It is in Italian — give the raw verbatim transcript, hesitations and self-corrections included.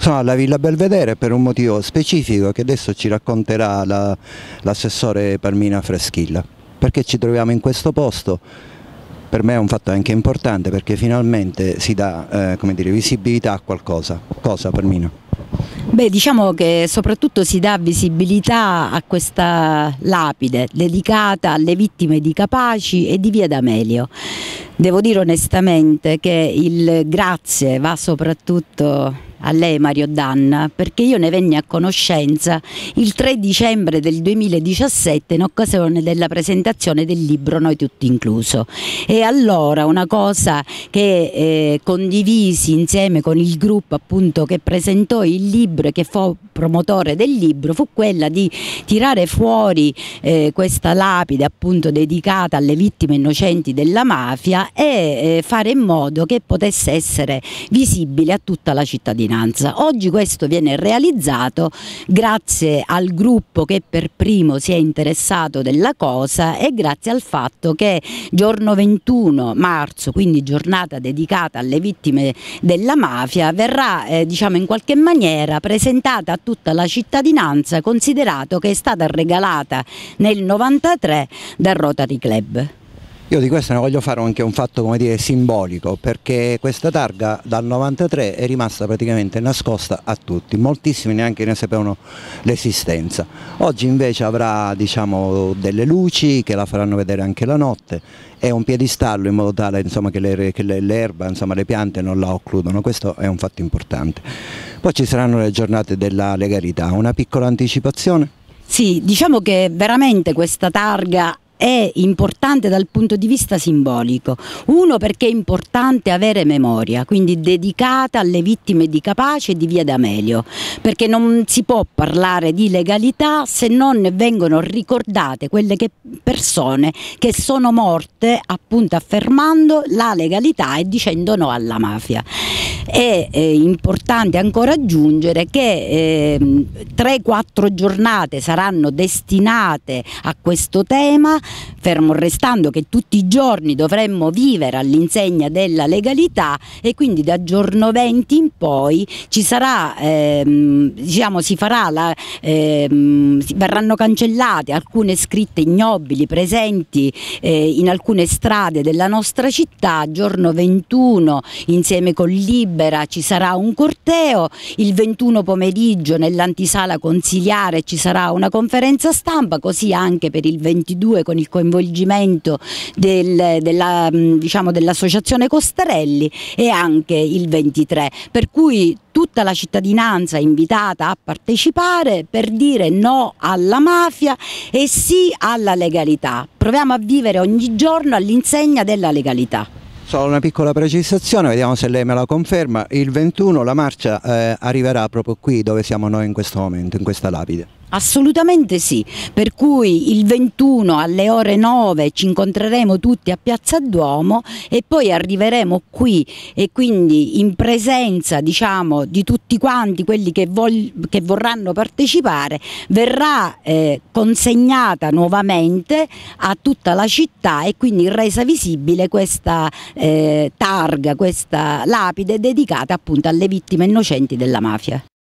Sono alla Villa Belvedere per un motivo specifico che adesso ci racconterà la, l'assessore Palmina Freschilla. Perché ci troviamo in questo posto? Per me è un fatto anche importante perché finalmente si dà eh, come dire, visibilità a qualcosa. Cosa, Palmina? Beh, diciamo che soprattutto si dà visibilità a questa lapide dedicata alle vittime di Capaci e di Via D'Amelio. Devo dire onestamente che il grazie va soprattutto a lei, Mario Danna, perché io ne venni a conoscenza il tre dicembre del duemiladiciassette in occasione della presentazione del libro Noi Tutti Incluso, e allora una cosa che eh, condivisi insieme con il gruppo appunto che presentò il libro e che fu promotore del libro fu quella di tirare fuori eh, questa lapide appunto dedicata alle vittime innocenti della mafia e eh, fare in modo che potesse essere visibile a tutta la cittadinanza. Oggi questo viene realizzato grazie al gruppo che per primo si è interessato della cosa e grazie al fatto che giorno ventuno marzo, quindi giornata dedicata alle vittime della mafia, verrà eh, diciamo in qualche maniera presentata a tutta la cittadinanza, considerato che è stata regalata nel novantatré dal Rotary Club. Io di questo ne voglio fare anche un fatto, come dire, simbolico, perché questa targa dal novantatré è rimasta praticamente nascosta a tutti, moltissimi neanche ne sapevano l'esistenza. Oggi invece avrà, diciamo, delle luci che la faranno vedere anche la notte e un piedistallo in modo tale, insomma, che l'erba, insomma, le piante non la occludono. Questo è un fatto importante. Poi ci saranno le giornate della legalità, una piccola anticipazione? Sì, diciamo che veramente questa targa è importante dal punto di vista simbolico. Uno, perché è importante avere memoria, quindi dedicata alle vittime di Capaci e di Via D'Amelio, perché non si può parlare di legalità se non vengono ricordate quelle che persone che sono morte appunto affermando la legalità e dicendo no alla mafia. È eh, importante ancora aggiungere che eh, tre quattro giornate saranno destinate a questo tema, fermo restando che tutti i giorni dovremmo vivere all'insegna della legalità, e quindi da giorno venti in poi ci sarà, ehm, diciamo, si farà la, ehm, verranno cancellate alcune scritte ignobili presenti eh, in alcune strade della nostra città. Giorno ventuno insieme con Libera ci sarà un corteo, il ventuno pomeriggio nell'antisala consiliare ci sarà una conferenza stampa, così anche per il ventidue con il coinvolgimento del, della, diciamo, dell'associazione Costarelli, e anche il ventitré, per cui tutta la cittadinanza è invitata a partecipare per dire no alla mafia e sì alla legalità. Proviamo a vivere ogni giorno all'insegna della legalità. Solo una piccola precisazione, vediamo se lei me la conferma: il ventuno la marcia eh, arriverà proprio qui dove siamo noi in questo momento, in questa lapide. Assolutamente sì, per cui il ventuno alle ore nove ci incontreremo tutti a Piazza Duomo e poi arriveremo qui, e quindi in presenza, diciamo, di tutti quanti quelli che, che vorranno partecipare verrà eh, consegnata nuovamente a tutta la città e quindi resa visibile questa eh, targa, questa lapide dedicata appunto alle vittime innocenti della mafia.